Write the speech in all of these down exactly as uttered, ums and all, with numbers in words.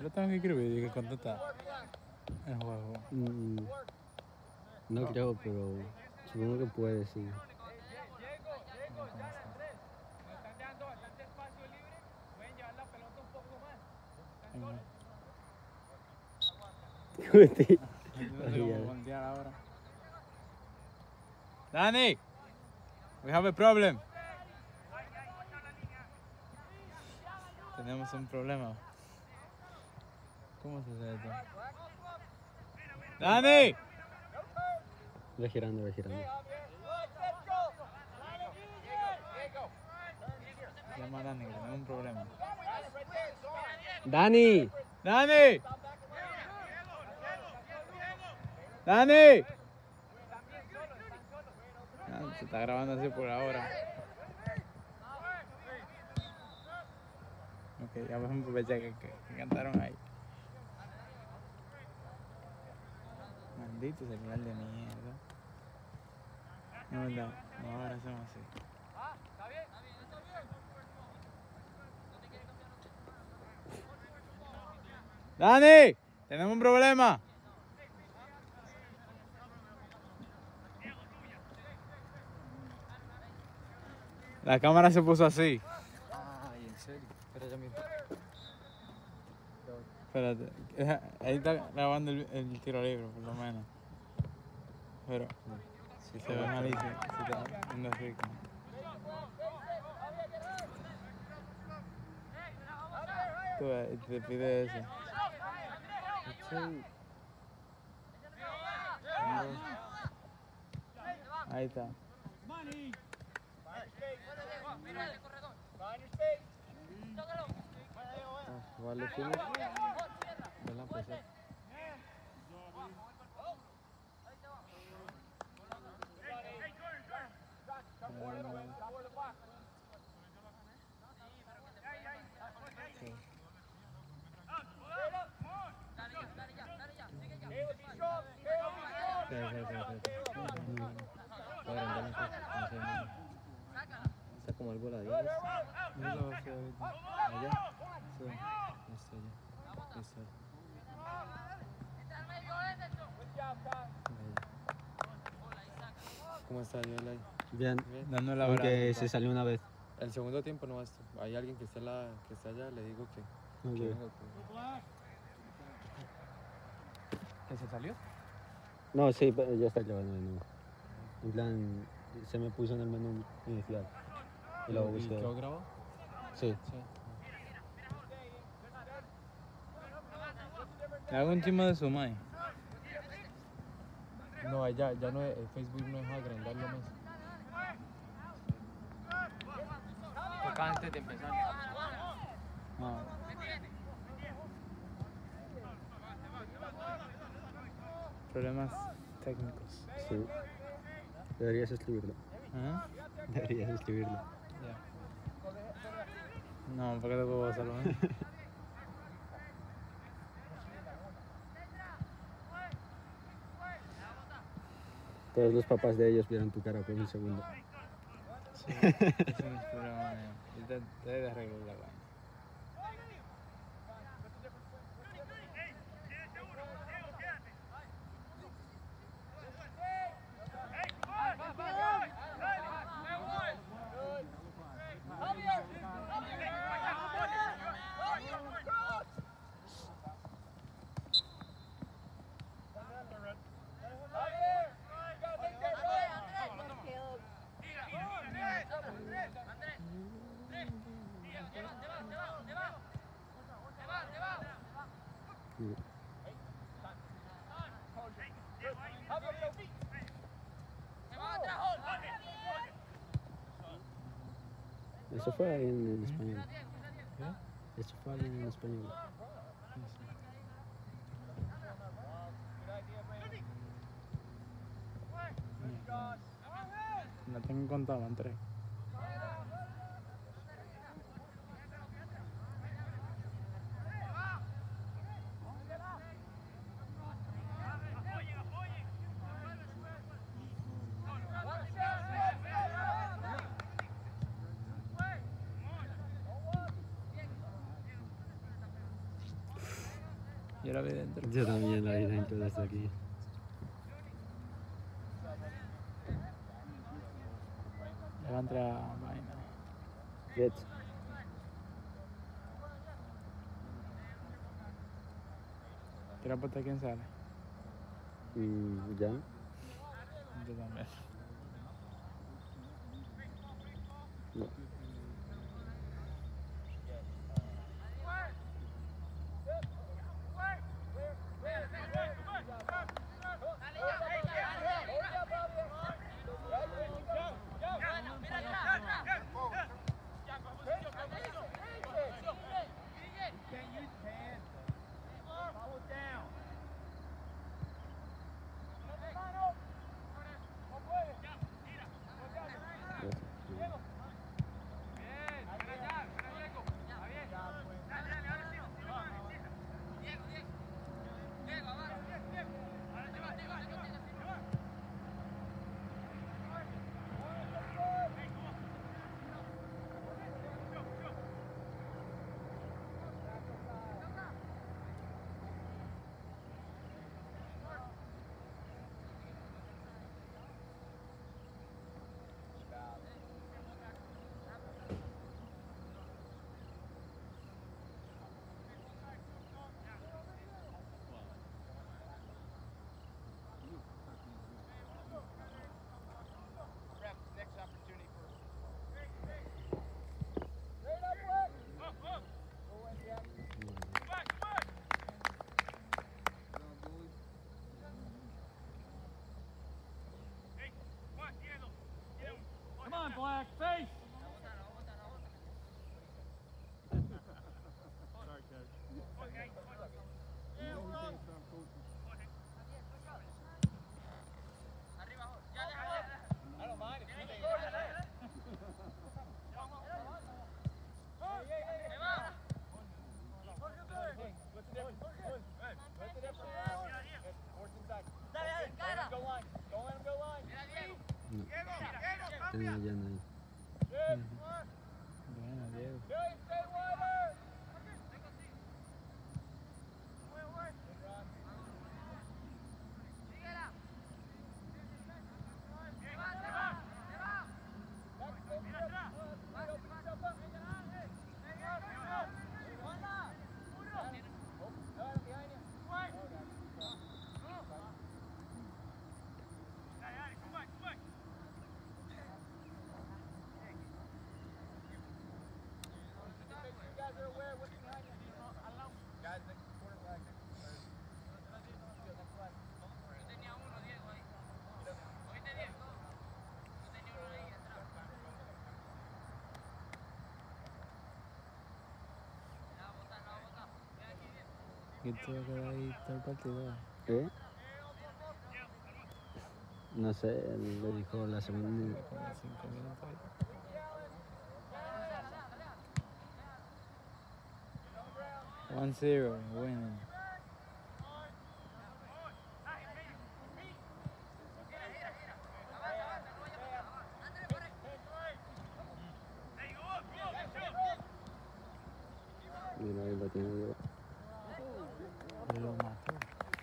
Yo tengo que escribir y que contestar el juego. Mm, no creo, pero supongo que puede, sí. Yo no sé cómo voltear ahora. Dani, we have a problem. Tenemos un problema. ¿Cómo se hace esto? ¡Dani! Va girando, va girando. Llama a Dani, que tenemos un problema. ¡Dani! ¡Dani! ¡Dani! Ah, se está grabando así por ahora. Ok, ya vamos a aprovechar que, que, que cantaron ahí. Maldito celular de mierda. No, verdad. No, ahora hacemos así. ¡Dani! ¡Tenemos un problema! La cámara se puso así. Ay, en serio. Espera, ya mismo. Espérate, ahí está grabando el, el tiro libre, por lo menos. Pero Sí, se ve malísimo. Se está viendo así. Tú ves, te pide eso. Ahí está. Vale, finish. ¿Verdad? Pues sí. Sí, sí, sí, sí. Está como algo la diez. No lo sé ahorita. ¿Allá? Sí. Listo, ya. Listo. ¿Cómo está, Joel? Bien, Dando la aunque se salió una vez. El segundo tiempo no basta. Hay alguien que está, la, que está allá, le digo que... Ok. que venga, que- ¿Que se salió? No, sí, pero ya está grabando de nuevo. En plan, se me puso en el menú inicial. Y luego ¿Y busqué. quedó grabado? Sí. Sí. Le hago un chisme de su mai. No, ya, ya no, el Facebook no deja agrandarlo más. Toca antes de empezar. No. Problemas técnicos. Sí. Deberías escribirlo. ¿Ah? Deberías escribirlo. Ya. No, ¿por qué te puedo hacerlo? ¿Eh? Todos los papás de ellos vieron tu cara por un segundo. Sí, ese no es problema mío. Yo te, te he de arreglar la vaina. Eso fue ahí en, en español. ¿Qué? Eso fue alguien en español. La tengo contada en tres. Yo la vi dentro. Yo también la vi dentro desde aquí. Ya va a entrar vaina. Jets. ¿Tira por quién sale? Mm, ya. Yo también. No. Come on, Black, face! Tenía lleno ahí. Bueno, Diego. ¿Y tú vas a quedar ahí todo el partido? ¿Eh? No sé, él le dijo la segunda. Como cinco minutos ahí. One zero, winning. Mira, ahí lo tiene Diego. Lo mató.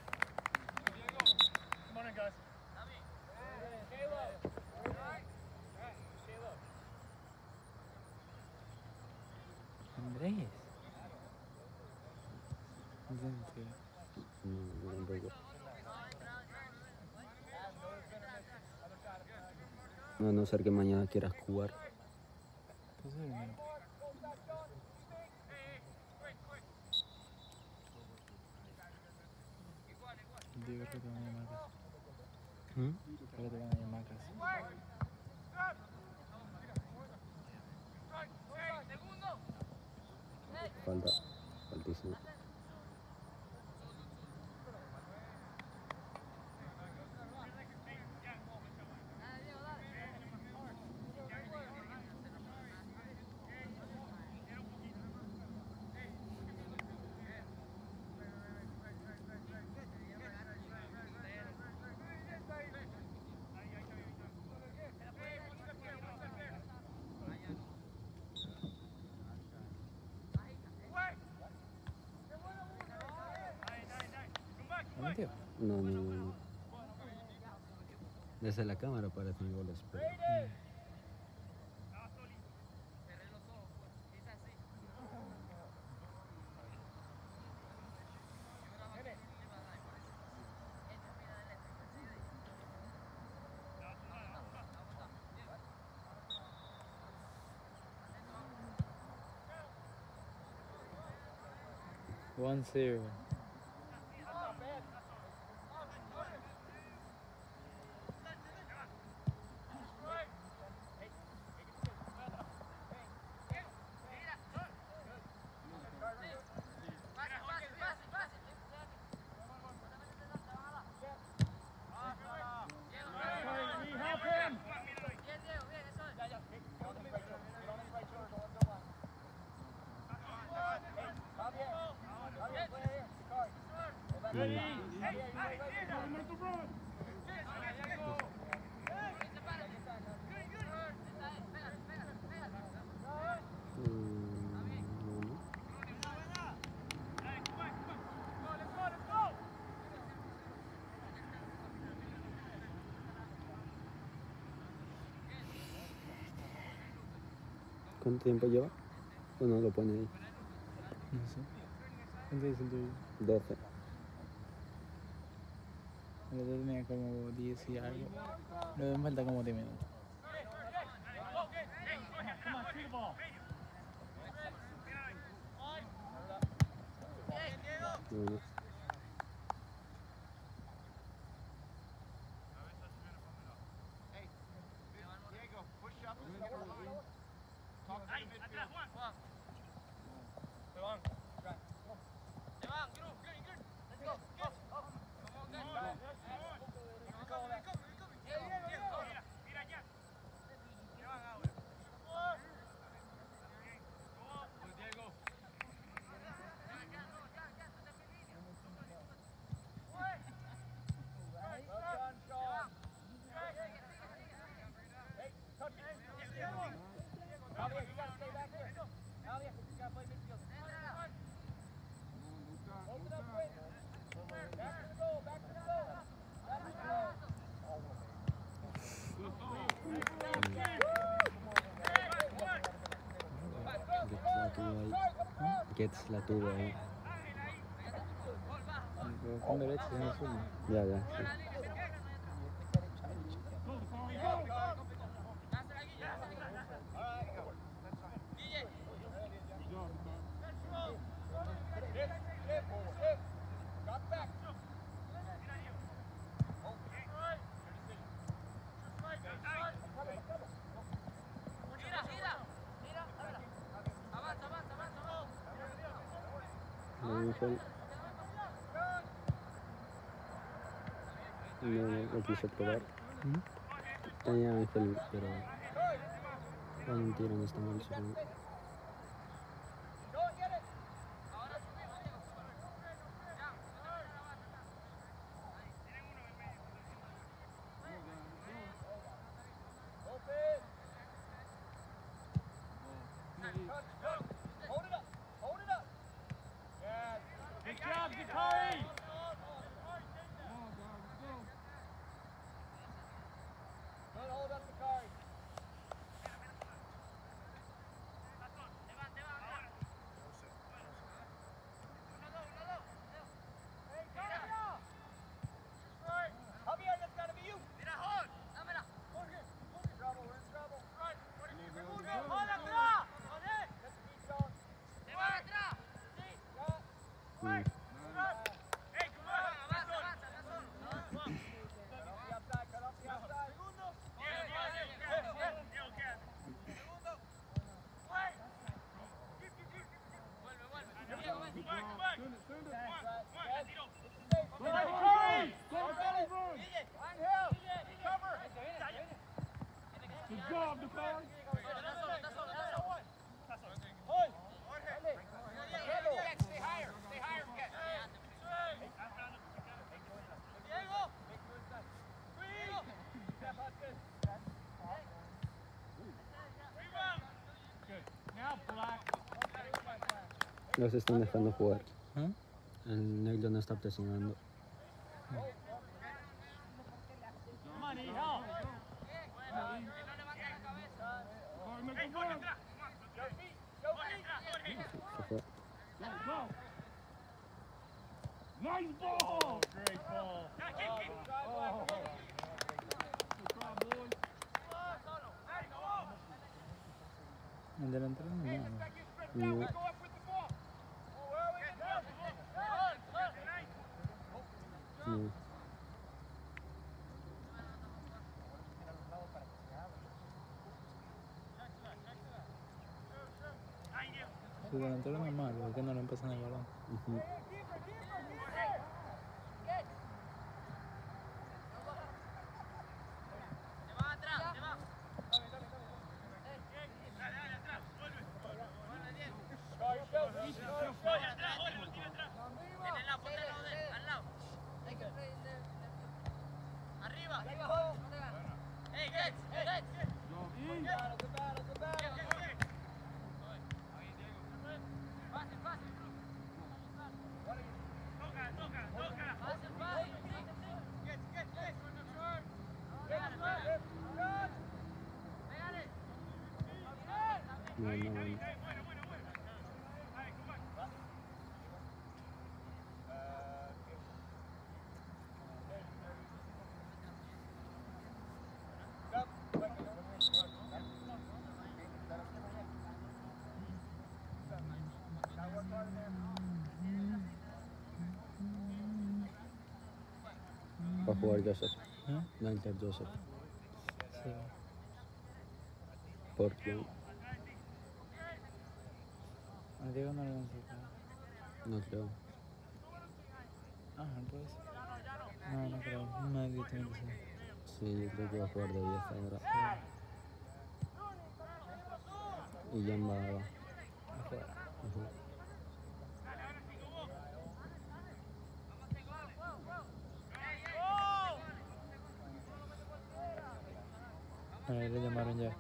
Andrés. Dentro. Mm, tampoco. No, a no ser que mañana quieras jugar. Posiblemente. Digo que te van a llamar casi. ¿Mm? Creo que te van a llamar casi. Falta. Faltísimo. metió? No, no, no, no. Desde la cámara parecen goles, pero... one zero. ¿Cuánto tiempo lleva? ¿O no lo pone ahí? No sé. ¿Cuánto dice el tuyo? doce. El otro tenía como diez y algo. Luego me falta como diez minutos. Bueno. Gets la tuvo ahí. Con derecha se me suma. Ya, ya, sí. Ángel. No, no, no quiso probar. ¿Mm? Tenía Ángel, pero cuando un tiro no está mal, supongo. Los están dejando jugar. ¿Ah? El negro no está presionando. Se fue. Nice ball! Great ball. El delantero no es malo. No. No. Su delantero no es malo, es que no le empiezan el balón. Ujú. No, no, no. Va a jugar Joseph. ¿Eh? Va a entrar Joseph. Sí. ¿Por quién? A Diego no le van a sacar. No creo. Ah, no puede ser. No, no creo. Nadie tiene que ser. Sí, yo creo que va a jugar de diez ahora. Y Jan va va. Afuera. Ujú. Ahí le llamaron ya.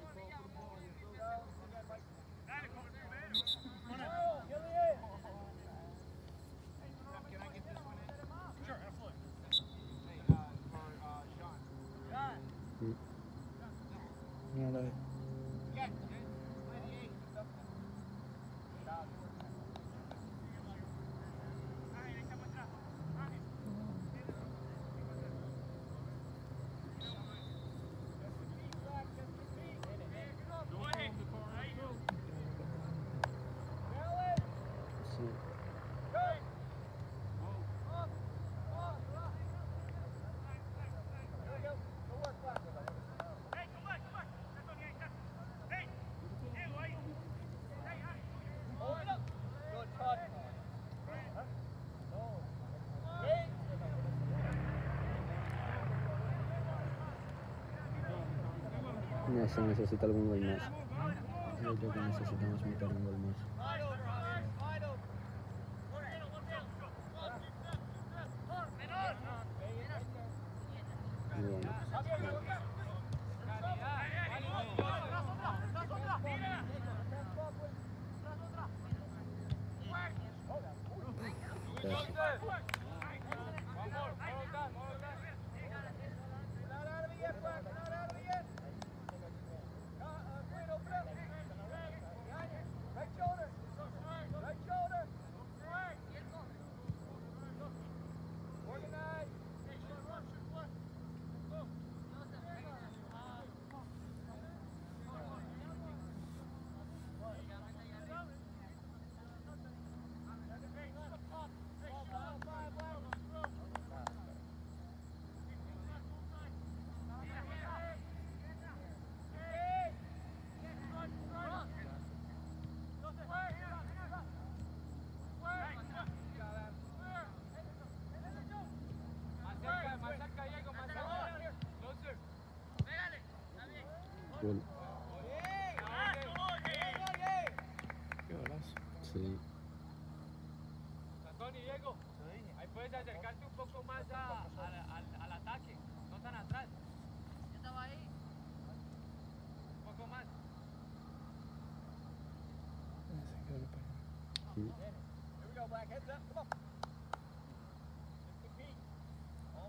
No lo vi. Sí. No, se necesita algún gol más. Yo creo que necesitamos meter un gol más. Y bueno, casi. Gol. Qué golazo. Sí. Tony, Diego, ahí puedes acercarte un poco más a, a- al, al ataque, no tan atrás. Yo estaba ahí. Un poco más. Ese que lo pegó. Sí.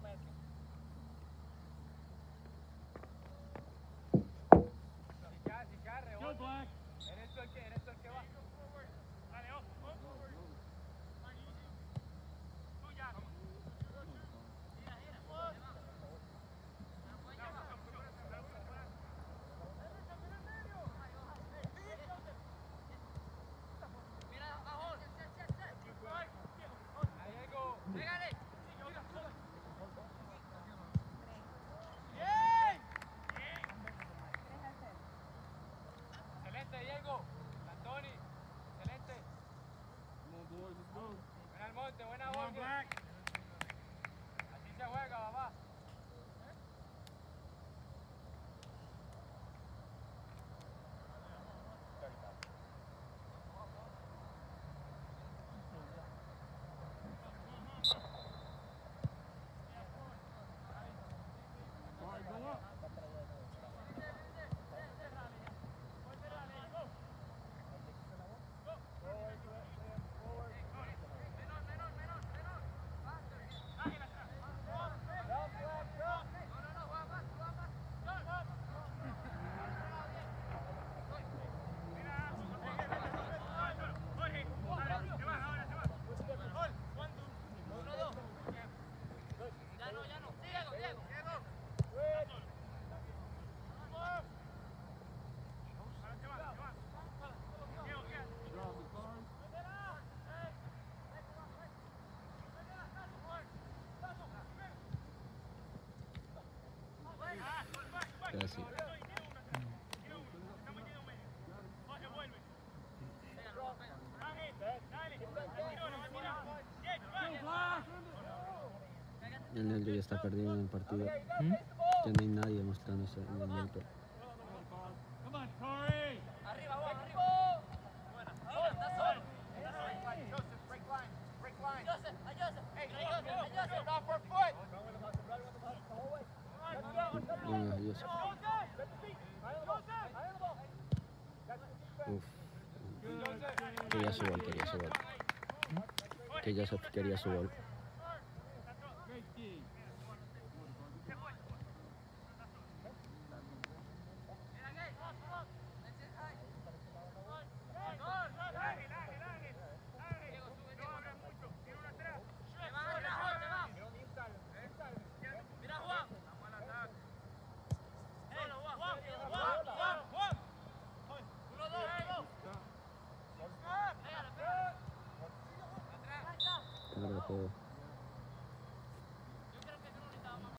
Así se juega, papá. Casi. El Neldo ya está perdido en el partido. ¿Mm? Ya no hay nadie mostrándose en el Neldo. Come on, Corey. Arriba, vos, arriba. Buena. Sol, está sol. Joseph, break line. Break line. Joseph, a Joseph. Hey, Joseph, a Joseph. Off her foot. No, Dios. Uf. Quería su gol, quería su gol. Que Joseph quería su gol.